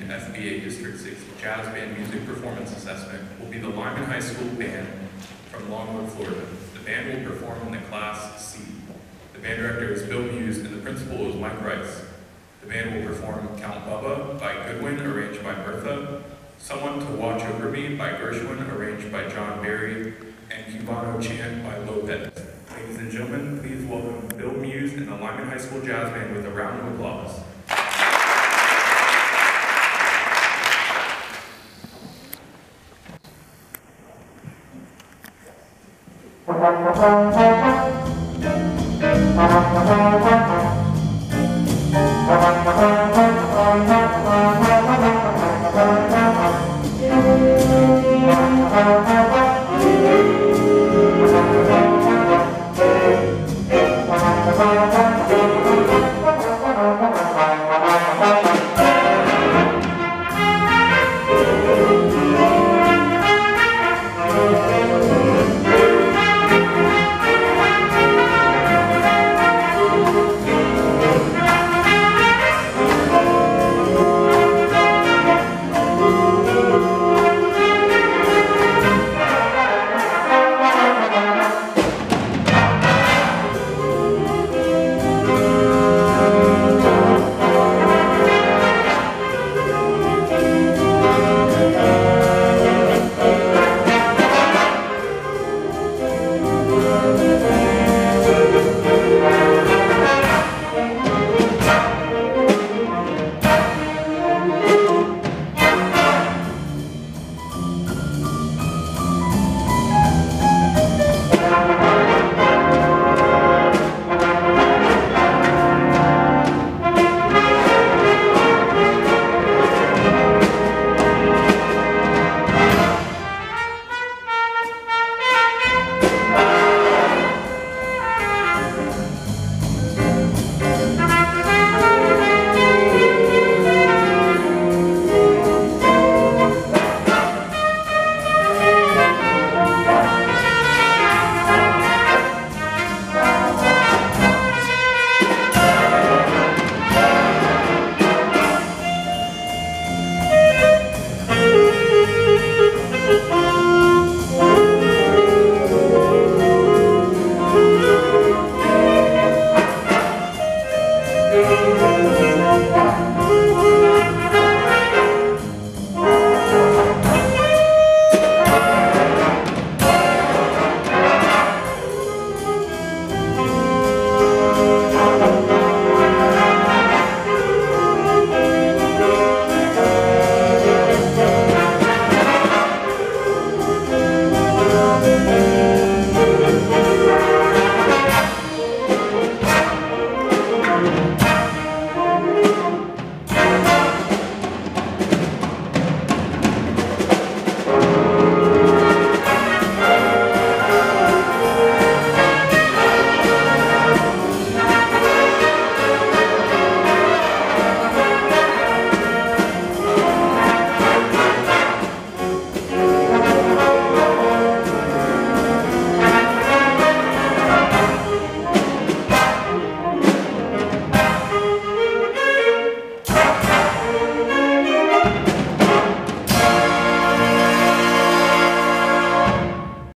FBA District 6 Jazz Band Music Performance Assessment will be the Lyman High School Band from Longwood, Florida. The band will perform in the Class C. The band director is Bill Muse and the principal is Mike Rice. The band will perform Count Bubba by Goodwin, arranged by Bertha, Someone to Watch Over Me by Gershwin, arranged by John Barry, and Cubano Chant by Lopez. Ladies and gentlemen, please welcome Bill Muse and the Lyman High School Jazz Band with a round of applause.